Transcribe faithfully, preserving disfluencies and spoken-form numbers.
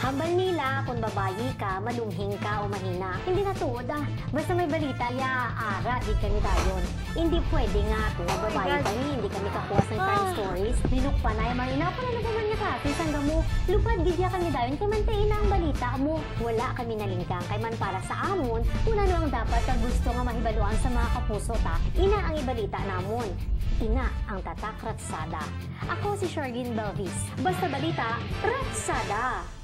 Hambal nila kung babayi ka, malumhing ka o mahina. Hindi na tuod ah. Basta may balita, ya, ara, di kami dayon. Hindi pwede nga kung Oh my babayi God. kami, hindi kami kakuha ng crime Ah. stories. Minuk pa na, mahina pa na naman niya ka. Sangga mo, lupad gidya kami dayon, kay mantain na ang balita mo. Wala kami nalingkang, kay man para sa amon, una no ang dapat kag gusto nga mahibaluan sa mga kapuso ta, ina ang ibalita namon. Ina ang tatak ratsada. Ako si Shargin Belvis. Basta balita, ratsada!